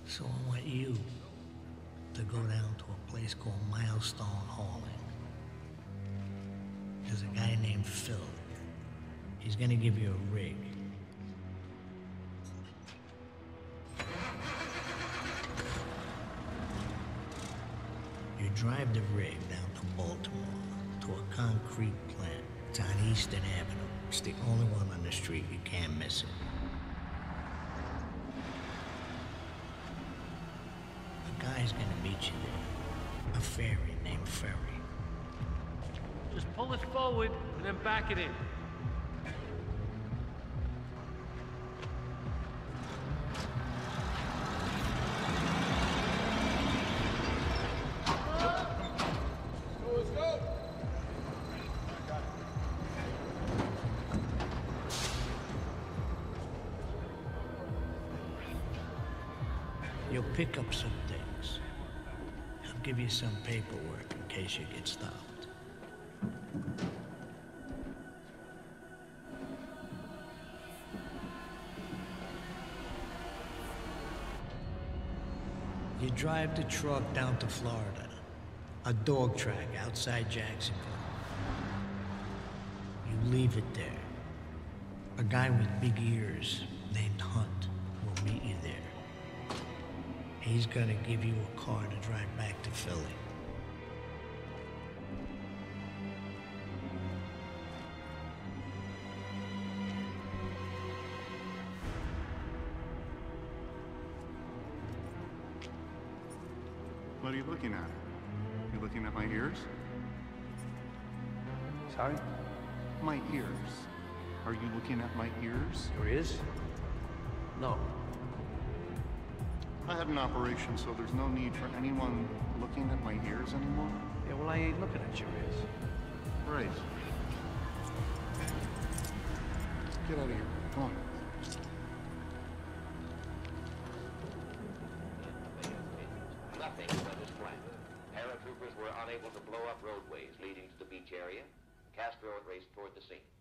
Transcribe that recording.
So I want you to go down to a place called Milestone Hauling. There's a guy named Phil. He's gonna give you a rig. You drive the rig down to Baltimore, to a concrete plant. It's on Eastern Avenue. It's the only one on the street, you can't miss it. A guy's gonna meet you there. A fairy named Ferry. Just pull it forward and then back it in. Let's go. You'll pick up some things. I'll give you some paperwork in case you get stopped. You drive the truck down to Florida, a dog track outside Jacksonville. You leave it there. A guy with big ears named Hunt will meet you there. He's gonna give you a car to drive back to Philly. What are you looking at? You looking at my ears? Sorry? My ears. Are you looking at my ears? Your ears? No. I had an operation, so there's no need for anyone looking at my ears anymore. Yeah, well, I ain't looking at your ears. Right. Get out of here. Come on. Nothing went as planned. Paratroopers were unable to blow up roadways leading to the beach area. Castro raced toward the scene.